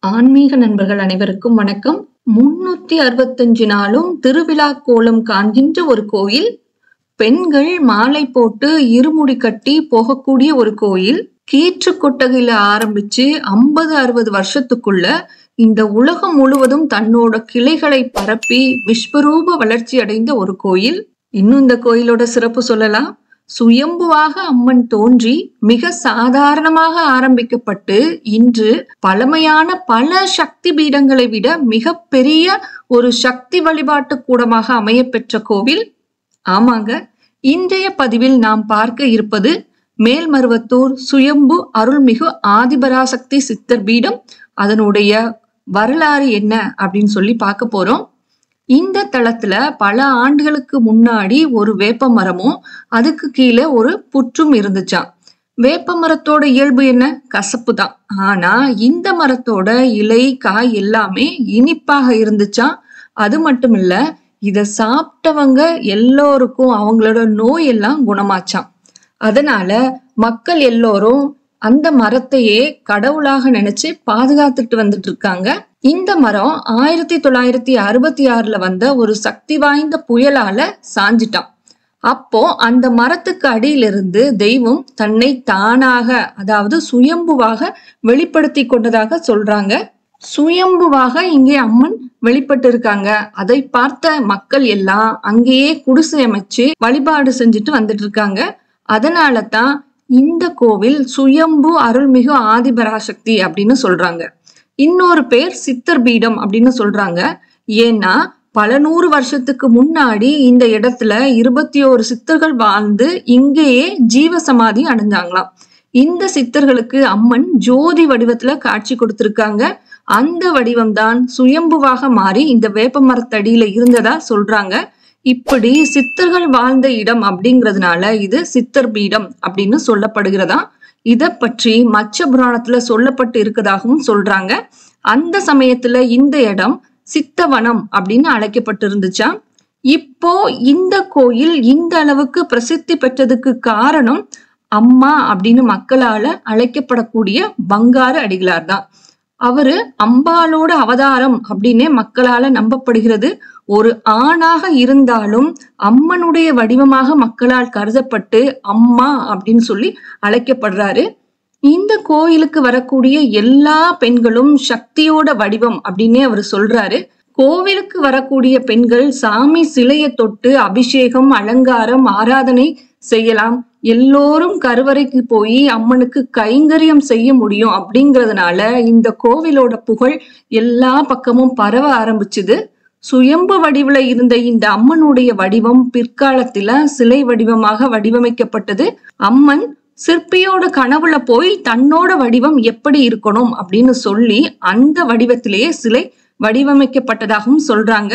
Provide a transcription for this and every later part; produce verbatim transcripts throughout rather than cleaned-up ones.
ஆன்மீக நண்பர்கள் அனைவருக்கும் வணக்கம். முன்னூத்தி அறுபத்தஞ்சு நாளும் திருவிழா கோலம் காண்கின்ற ஒரு கோயில், பெண்கள் மாலை போட்டு இருமுடி கட்டி போகக்கூடிய ஒரு கோயில், கீற்று கொட்டகையில ஆரம்பிச்சு ஐம்பது அறுபது வருஷத்துக்குள்ள இந்த உலகம் முழுவதும் தன்னோட கிளைகளை பரப்பி விஸ்வரூப வளர்ச்சி அடைந்த ஒரு கோயில். இன்னும் இந்த கோயிலோட சிறப்பு சொல்லலாம். சுயம்புவாக அம்மன் தோன்றி மிக சாதாரணமாக ஆரம்பிக்கப்பட்டு இன்று பழமையான பல சக்தி பீடங்களை விட மிக பெரிய ஒரு சக்தி வழிபாட்டு கூடமாக அமைய பெற்ற கோவில். ஆமாங்க, இன்றைய பதிவில் நாம் பார்க்க இருப்பது மேல்மருவத்தூர் சுயம்பு அருள்மிகு ஆதிபராசக்தி சித்தர் பீடம். அதனுடைய வரலாறு என்ன அப்படின்னு சொல்லி பார்க்க போறோம். இந்த தளத்துல பல ஆண்டுகளுக்கு முன்னாடி ஒரு வேப்ப மரமும் அதுக்கு கீழே ஒரு புற்றும் இருந்துச்சாம். வேப்ப மரத்தோட இயல்பு என்ன? கசப்பு தான். ஆனா இந்த மரத்தோட இலை காய் எல்லாமே இனிப்பாக இருந்துச்சாம். அது மட்டும் இல்ல, இத சாப்பிட்டவங்க எல்லோருக்கும் அவங்களோட நோய் எல்லாம் குணமாச்சாம். அதனால மக்கள் எல்லோரும் அந்த மரத்தையே கடவுளாக நினைச்சு பாதுகாத்துட்டு வந்துட்டு இருக்காங்க. இந்த மரம் ஆயிரத்தி தொள்ளாயிரத்தி அறுபத்தி ஆறுல வந்த ஒரு சக்தி வாய்ந்த புயலால சாஞ்சிட்டான். அப்போ அந்த மரத்துக்கு அடியிலிருந்து தெய்வம் தன்னை தானாக, அதாவது சுயம்புவாக வெளிப்படுத்தி கொண்டதாக சொல்றாங்க. சுயம்புவாக இங்கே அம்மன் வெளிப்பட்டு இருக்காங்க. அதை பார்த்த மக்கள் எல்லாம் அங்கேயே குடிசை அமைச்சு வழிபாடு செஞ்சுட்டு வந்துட்டு இருக்காங்க. அதனால தான் இந்த கோவில் சுயம்பு அருள்மிகு ஆதிபராசக்தி அப்படின்னு சொல்றாங்க. இன்னொரு பேர் சித்தர் பீடம் அப்படின்னு சொல்றாங்க. ஏன்னா பல நூறு வருஷத்துக்கு முன்னாடி இந்த இடத்துல இருபத்தி ஓரு சித்தர்கள் வாழ்ந்து இங்கேயே ஜீவ சமாதி அடைஞ்சாங்களாம். இந்த சித்தர்களுக்கு அம்மன் ஜோதி வடிவத்துல காட்சி கொடுத்திருக்காங்க. அந்த வடிவம் தான் சுயம்புவாக மாறி இந்த வேப்ப மரத்தடியில இருந்ததா சொல்றாங்க. இப்படி சித்தர்கள் வாழ்ந்த இடம் அப்படிங்கிறதுனால இது சித்தர் பீடம் அப்படின்னு சொல்லப்படுகிறதா. இத பற்றி மச்ச புராணத்துல சொல்லப்பட்டு இருக்கதாகவும் சொல்றாங்க. அந்த சமயத்துல இந்த இடம் சித்தவனம் அப்படின்னு அழைக்கப்பட்டு இருந்துச்சா. இப்போ இந்த கோயில் இந்த அளவுக்கு பிரசித்தி பெற்றதுக்கு காரணம் அம்மா அப்படின்னு மக்களால அழைக்கப்படக்கூடிய பங்கார அடிகளார் தான். அவரு அம்பாலோட அவதாரம் அப்படின்னே மக்களால நம்பப்படுகிறது. ஒரு ஆணாக இருந்தாலும் அம்மனுடைய வடிவமாக மக்களால் கருதப்பட்டு அம்மா அப்படின்னு சொல்லி அழைக்கப்படுறாரு. இந்த கோயிலுக்கு வரக்கூடிய எல்லா பெண்களும் சக்தியோட வடிவம் அப்படின்னே அவர் சொல்றாரு. கோவிலுக்கு வரக்கூடிய பெண்கள் சாமி சிலையை தொட்டு அபிஷேகம், அலங்காரம், ஆராதனை செய்யலாம். எல்லோரும் கருவறைக்கு போய் அம்மனுக்கு கைங்கரியம் செய்ய முடியும். அப்படிங்கிறதுனால இந்த கோவிலோட புகழ் எல்லா பக்கமும் பரவ ஆரம்பிச்சுது. சுயம்பு வடிவுல இருந்த இந்த அம்மனுடைய வடிவம் பிற்காலத்துல சிலை வடிவமாக வடிவமைக்கப்பட்டது. அம்மன் சிற்பியோட கனவுல போய் தன்னோட வடிவம் எப்படி இருக்கணும் அப்படின்னு சொல்லி அந்த வடிவத்திலேயே சிலை வடிவமைக்கப்பட்டதாகவும் சொல்றாங்க.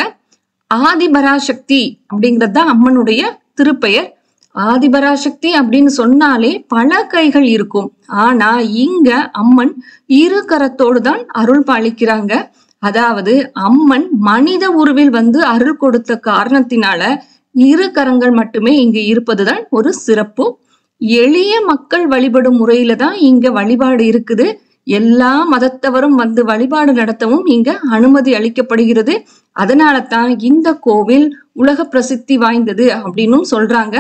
ஆதிபராசக்தி அப்படிங்கிறது தான் அம்மனுடைய திருப்பெயர். ஆதிபராசக்தி அப்படின்னு சொன்னாலே பல கைகள் இருக்கும். ஆனா இங்க அம்மன் இரு கரத்தோடு தான் அருள் பாலிக்கிறாங்க. அதாவது அம்மன் மனித உருவில் வந்து அருள் கொடுத்த காரணத்தினால இரு கரங்கள் மட்டுமே இங்கு இருப்பதுதான் ஒரு சிறப்பு. எளிய மக்கள் வழிபடும் முறையில தான் இங்க வழிபாடு இருக்குது. எல்லா மதத்தவரும் வந்து வழிபாடு நடத்தவும் இங்க அனுமதி அளிக்கப்படுகிறது. அதனால தான் இந்த கோவில் உலக பிரசித்தி வாய்ந்தது அப்படின்னும் சொல்றாங்க.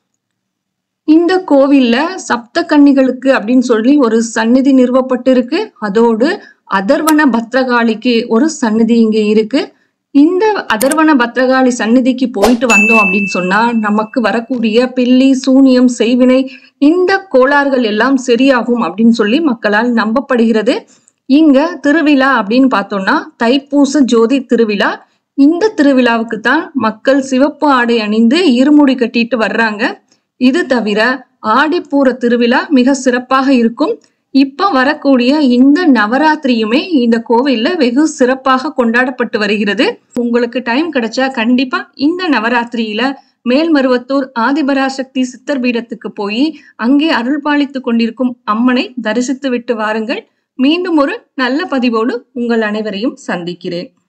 இந்த கோவில்ல சப்த கன்னிகளுக்கு அப்படின்னு சொல்லி ஒரு சந்நிதி நிறுவப்பட்டு இருக்கு. அதோடு அதர்வன பத்ரகாளிக்கு ஒரு சந்நிதி இங்க இருக்கு. இந்த அதர்வன பத்ரகாளி சந்நிதிக்கு போயிட்டு வந்தோம் அப்படின்னு சொன்னா நமக்கு வரக்கூடிய பில்லி, சூனியம், செய்வினை, இந்த கோளாறுகள் எல்லாம் சரியாகும் அப்படின்னு சொல்லி மக்களால் நம்பப்படுகிறது. இங்க திருவிழா அப்படின்னு பார்த்தோம்னா தைப்பூச ஜோதி திருவிழா. இந்த திருவிழாவுக்கு தான் மக்கள் சிவப்பு ஆடை அணிந்து இருமுடி கட்டிட்டு வர்றாங்க. இது தவிர ஆடிப்பூர திருவிழா மிக சிறப்பாக இருக்கும். இப்ப வரக்கூடிய இந்த நவராத்திரியுமே இந்த கோவில்ல வெகு சிறப்பாக கொண்டாடப்பட்டு வருகிறது. உங்களுக்கு டைம் கிடைச்சா கண்டிப்பா இந்த நவராத்திரியில மேல்மருவத்தூர் ஆதிபராசக்தி சித்தர் பீடத்துக்கு போய் அங்கே அருள் பாலித்து கொண்டிருக்கும் அம்மனை தரிசித்து விட்டு வாருங்கள். மீண்டும் ஒரு நல்ல பதிவோடு உங்கள் அனைவரையும் சந்திக்கிறேன்.